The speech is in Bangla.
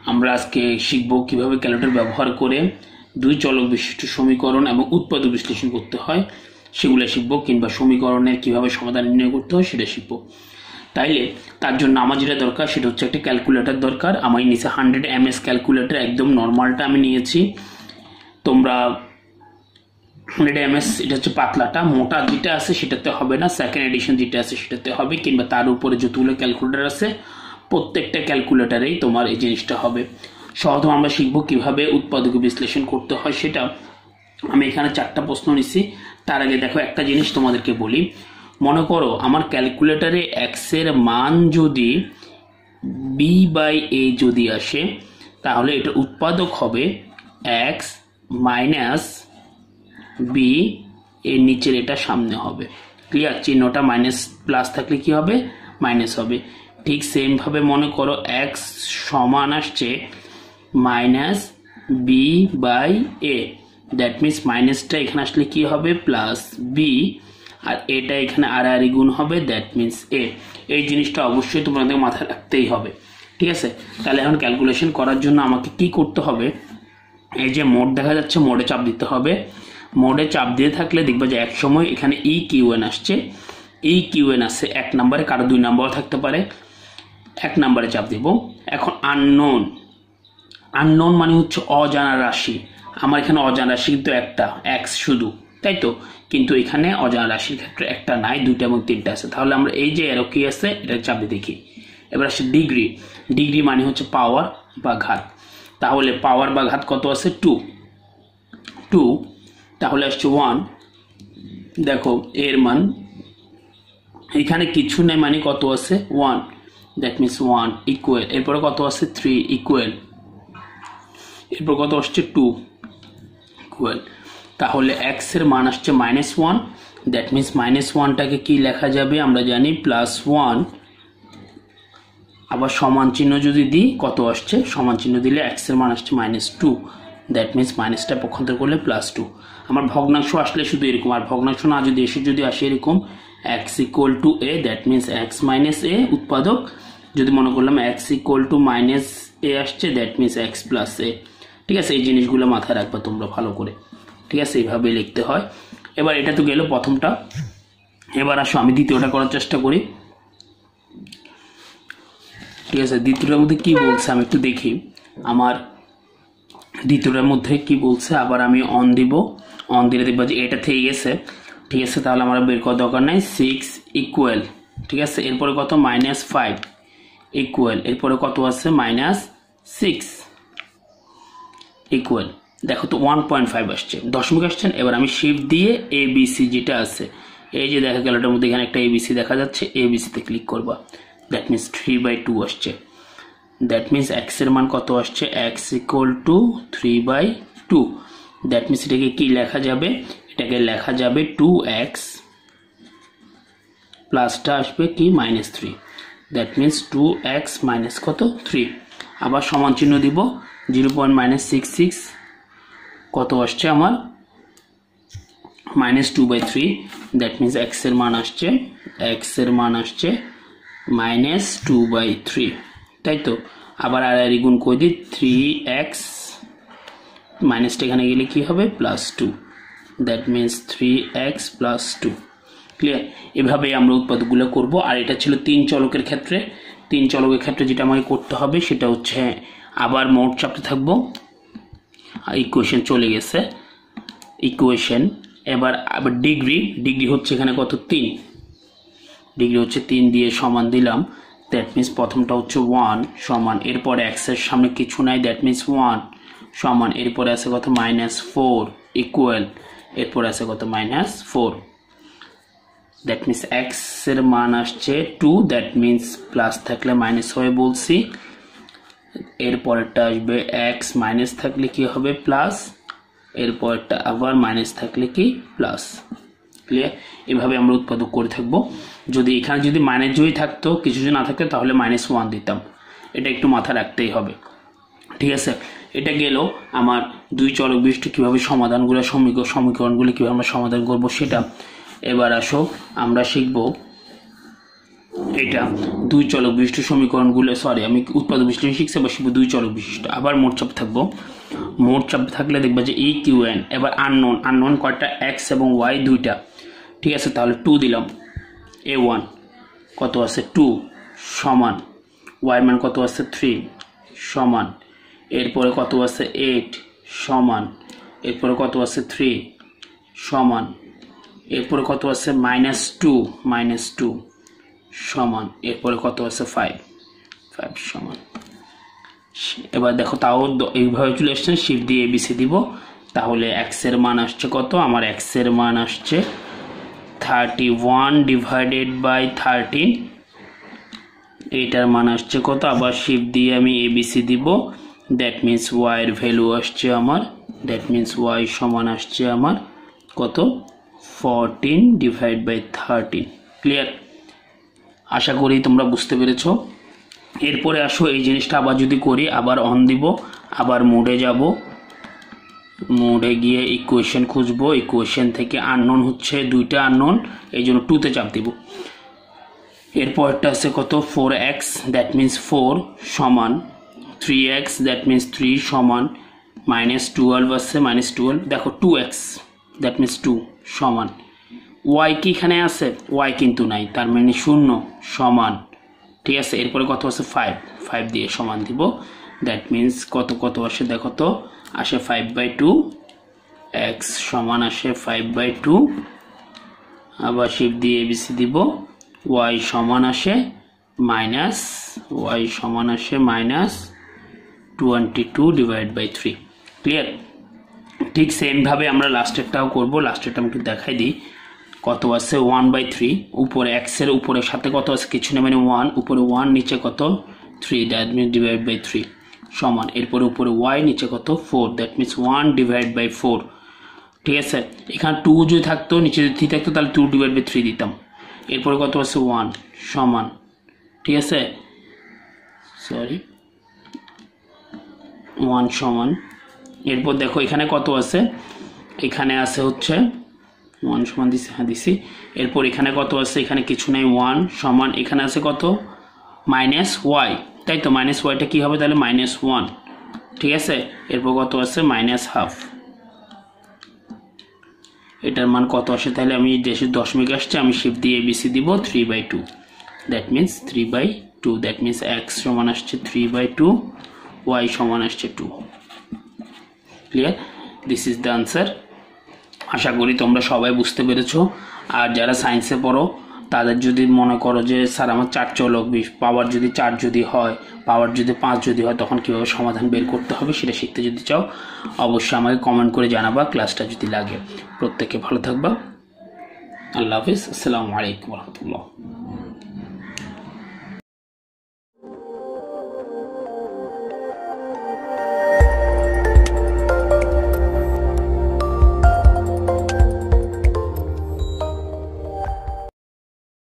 আমরা আজকে শিখব কিভাবে ক্যালকুলেটর ব্যবহার করে দুই চলক বিশিষ্ট সমীকরণ এবং উৎপাদক বিশ্লেষণ করতে হয় সেগুলো শিখব, কিংবা সমীকরণের কিভাবে সমাধান নির্ণয় করতে হয় সেটা শিখব। তাইলে তার জন্য আমার যেটা দরকার সেটা হচ্ছে একটা ক্যালকুলেটর দরকার। আমার নিচে 100 ms ক্যালকুলেটর, একদম নর্মালটা আমি নিয়েছি। তোমরা 100 ms, এটা হচ্ছে পাতলাটা, মোটা যেটা আছে সেটাতে হবে না, সেকেন্ড এডিশন যেটা আছে সেটাতে হবে, কিংবা তার উপরে যতগুলো ক্যালকুলেটর আছে প্রত্যেকটা ক্যালকুলেটরেই তোমার এই জিনিসটা হবে। সহজে আমরা শিখবো কিভাবে উৎপাদক বিশ্লেষণ করতে হয় সেটা। আমি এখানে 4টা প্রশ্ন নিচ্ছি। তার আগে দেখো একটা জিনিস তোমাদেরকে বলি। মনে করো আমার ক্যালকুলেটরে x এর মান যদি b/a যদি আসে, তাহলে এটা উৎপাদক হবে x মাইনাস b, এর নিচের এটা সামনে হবে। ক্লিয়ার? চিহ্নটা মাইনাস প্লাস থাকলে কি হবে? মাইনাস হবে। ঠিক সেম ভাবে মনে করো x সমান আসছে মাইনাস b/a, দ্যাট মিনস মাইনাসটা এখানে আসলে কি হবে? প্লাস b, আর এটা এখানে আর গুণ হবে, দ্যাট মিনস a। এই জিনিসটা অবশ্যই তোমাদের মাথায় রাখতেই হবে, ঠিক আছে? তাহলে এখন ক্যালকুলেশন করার জন্য আমাকে কি করতে হবে? এই যে মোড দেখা যাচ্ছে, মোডে চাপ দিতে হবে। মোডে চাপ দিয়ে থাকলে দেখবা যে এক সময় এখানে EQN আসছে। EQN আসছে 1 নম্বরে, কারো 2 নম্বর থাকতে পারে। 1 নম্বরে চাপ দিব। এখন আননোন, আননোন মানে হচ্ছে অজানা রাশি। আমার এখানে অজানা রাশি কিন্তু একটা, x শুধু, তাই তো? কিন্তু এখানে অজানা রাশির ক্ষেত্রে একটা নাই, 2টা এবং 3টা আছে। তাহলে আমরা এই যে এরো কি আছে এটা চাপ দিয়ে দেখি। এবার আসছে ডিগ্রি। ডিগ্রি মানে হচ্ছে পাওয়ার বা ঘাত। তাহলে পাওয়ার বা ঘাত কত আছে? 2। তাহলে আসছে 1। দেখো এর মান এখানে কিছু নেই, মানে কত আছে? 1, দ্যাট মিনস 1 ইকুয়াল। এরপরে কত আছে? 3 ইকুয়াল। এরপর কত আসছে? 2 ইকুয়াল। তাহলে x এর মান আসছে -1, দ্যাট মিনস -1টাকে কি লেখা যাবে? আমরা জানি +1। আবার সমান চিহ্ন যদি দিই কত আসছে? সমান চিহ্ন দিলে x এর মান আসছে -2, দ্যাট মিনস মাইনাসটা পক্ষান্তর করলে +2। আমার ভগ্নাংশ আসলে শুধু এরকম, আর ভগ্নাংশ না যদি যদি আসে এরকম x = a, that means x - a উৎপাদক। যদি মনে করলাম x = -a আসছে, দ্যাট মিনস x + a। ঠিক আছে? এই জিনিসগুলো মাথায় রাখবা তোমরা ভালো করে, ঠিক আছে? এইভাবে লিখতে হয়। এবার এটা তো গেল প্রথমটা। এবার আসো আমি দ্বিতীয়টা করার চেষ্টা করি, ঠিক আছে? দ্বিতীয়টার মধ্যে কি বলছে আমি একটু দেখি। আমার দ্বিতীয়টার মধ্যে কি বলছে, আবার আমি অন দিব। অন দিলে দেখবো যে এটা থেকে গেছে, ঠিক আছে? তাহলে আমার বের করার দরকার নাই। 6 ইকুয়াল, ঠিক আছে? এরপরে কত? -5 ইকুয়াল। এরপরে কত আছে? -6 ইকুয়াল। দেখো তো 1.5 আসছে, দশমিক আসছেন। এবার আমি শিফট দিয়ে ABC যেটা আছে, এই যে দেখা গেল এটার মধ্যে এখানে একটা ABC দেখা যাচ্ছে, ABC তে ক্লিক করবা, দ্যাট মিনস 3/2 আসছে। দ্যাট মিনস x এর মান কত আসছে? x = 3/2, দ্যাট মিনস এটাকে কি লেখা যাবে? এটাকে লেখা যাবে 2x, প্লাসটা আসবে কি? -3, দ্যাট মিনস 2x মাইনাস কত? 3। আবার সমান চিহ্ন দিব, 0.66 কত আসছে আমার? -2/3, দ্যাট মিনস x এর মান আসছে -2/3, তাই তো? আবার আর গুণ করে দিই, 3x মাইনাসটা এখানে গেলে কি হবে? +2, দ্যাট মিনস 3x + 2। ক্লিয়ার? এভাবেই আমরা উৎপাদকগুলো করব। আর এটা ছিল 3 চলকের ক্ষেত্রে। 3 চলকের ক্ষেত্রে যেটা আমাকে করতে হবে সেটা হচ্ছে আবার মোড চাপতে থাকবো। ইকুয়েশন চলে গেছে, ইকুয়েশন। এবার ডিগ্রি হচ্ছে এখানে কত? 3। ডিগ্রি হচ্ছে 3 দিয়ে সমান দিলাম, দ্যাট মিনস প্রথমটা হচ্ছে 1 সমান। এরপরে x এর সামনে কিছু নাই, দ্যাট মিনস 1 সমান। এরপরে আছে কত? -4 ইকুয়াল। এরপরে আছে কত? -4, দ্যাট মিনস x এর মান আসছে 2, দ্যাট মিনস প্লাস থাকলে মাইনাস হয়ে বলছি। এরপরেরটা আসবে x মাইনাস থাকলে কি হবে? প্লাস। এরপরটা আবার মাইনাস থাকলে কি? প্লাস। ক্লিয়ার? এভাবে আমরা উৎপাদক করে থাকবো। যদি এখানে যদি মাইনাস যদি থাকতো, কিছু যদি না থাকতো, তাহলে -1 দিতাম। এটা একটু মাথায় রাখতেই হবে, ঠিক আছে? এটা গেল আমার দুই চলক বিশিষ্ট কিভাবে সমাধানগুলো, সমীকরণগুলো কিভাবে আমরা সমাধান করব সেটা। এবার আসো আমরা শিখব এটা দুই চলক বিশিষ্ট সমীকরণগুলো, সরি আমি উৎপাদক বিশ্লেষণ শিখছি, বসবো দুই চলক বিশিষ্ট। আবার মোট চাপ থাকবো, মোট চাপ থাকলে দেখবা যে ই কিউ এন। এবার আননোন কয়টা, এক্স এবং ওয়াই দুইটা, ঠিক আছে। তাহলে 2 দিলাম, A1 কত আছে 2 সমান, ওয়াই মান কত আছে 3 সমান, এরপরে কত আছে 8 সমান, এরপরে কত আছে 3 সমান, এরপরে কত আছে -2 সমান, এরপরে কত আছে 5 সমান। এবার দেখো তাও এইভাবে চলে আসছে, শিফট দিয়ে এবিসি দিব। তাহলে এক্স এর মান আসছে কত, আমার এক্স এর মান আসছে 31 ডিভাইডেড বাই 13, এইটার মান আসছে কত, আবার শিফট দিয়ে আমি এবিসি দিব। দ্যাট মিন্স ওয়াই এর ভ্যালু আসছে আমার, দ্যাট মিন্স ওয়াই সমান আসছে আমার কত 14 ডিভাইড বাই 13। ক্লিয়ার? আশা করি তোমরা বুঝতে পেরেছো। এরপরে আসো এই জিনিসটা আবার যদি করি, আবার অন দিব, আবার মোডে যাব, মোডে গিয়ে ইকুয়েশন খুঁজবো। ইকুয়েশন থেকে আননোন হচ্ছে দুইটা আননোন, এই জন্য 2তে চাপ দিব। এরপরটা আছে কত 4x, দ্যাট মিন্স 4 সমান 3x, দ্যাট মিন্স 3 সমান -12 আছে, -12 দেখো 2x, দ্যাট মিন্স 2 সমান, ওয়াই কি এখানে আছে, ওয়াই কিন্তু নাই, তার মানে 0 সমান, ঠিক আছে। এরপরে কত আছে 5 দিয়ে সমান দিব। দ্যাট মিন্স কত আসে দেখো তো, আসে 5/2, x সমান আসে 5/2, আবার শিফট দিয়ে এবিসি দিব। y সমান আসে -22 ডিভাইড বাই 3। ক্লিয়ার? ঠিক সেম ভাবে আমরা লাস্টেরটাও করব। লাস্টেরটা আমাকে দেখাই দিই, কত আছে 1/3, উপরে x এর উপরে সাথে কত আছে কিছু না, মানে 1, উপরে 1 নিচে কত 3, দ্যাট মিন্স ডিভাইড বাই 3 সমান, এরপরে উপরে y নিচে কত 4, দ্যাট মিন্স 1 ডিভাইড বাই 4, ঠিক আছে। এখানে 2 যদি থাকতো, নিচে যদি 3 থাকতো, তাহলে 2 ডিভাইড বাই 3 দিতাম। এরপরে কত আছে 1 সমান, ঠিক আছে, সরি 1 সমান। এরপর দেখো এখানে কত আছে, এখানে আছে হচ্ছে 1 সমান দিছি, হ্যাঁ দিছি। এরপর এখানে কত আছে, এখানে কিছু নেই 1 সমান, এখানে আছে কত -y, তাই তো, -yটা কি হবে তাহলে -1, ঠিক আছে। এরপর কত আছে -1/2, এটার মান কত আসে তাহলে, আমি যেহেতু দশমিক আসছে আমি শিফট দিয়ে এবিসি দিব 3/2, that means 3/2, that means x সমান আসছে 3/2, y সমান আসছে 2। Clear? This is the answer. আশা করি তোমরা সবাই বুঝতে পেরেছো। আর যারা সায়েন্সে পড়ো তাদের যদি মনে করো যে স্যার আমার 4 চলক পাওয়ার যদি 4 যদি হয়, পাওয়ার যদি 5 যদি হয়, তখন কীভাবে সমাধান বের করতে হবে সেটা শিখতে যদি চাও, অবশ্যই আমাকে কমেন্ট করে জানাবা, ক্লাসটা যদি লাগে। প্রত্যেকে ভালো থাকবা। আল্লাহ হাফিজ। আসসালামু আলাইকুম রহমতুল্লাহ।